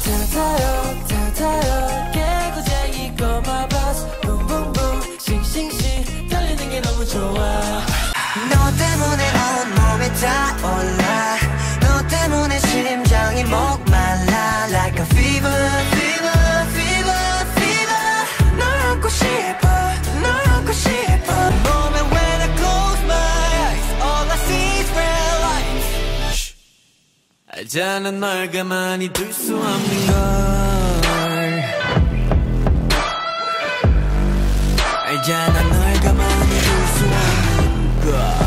타타요 개구쟁이 꼬마 버스 붕붕붕 싱싱싱 달리는 게 너무 좋아. 너 때문에 온몸이 타올라. 너 때문에 심장이 목말라. Like a fever, fever, fever, fever. 널 안고 싶어, 널 안고 싶어. Moment when I close my eyes, all I see is red lights. 알잖아 널 가만히 둘 수 없는 걸. 알잖아 널 가만히 둘 수 없는 걸.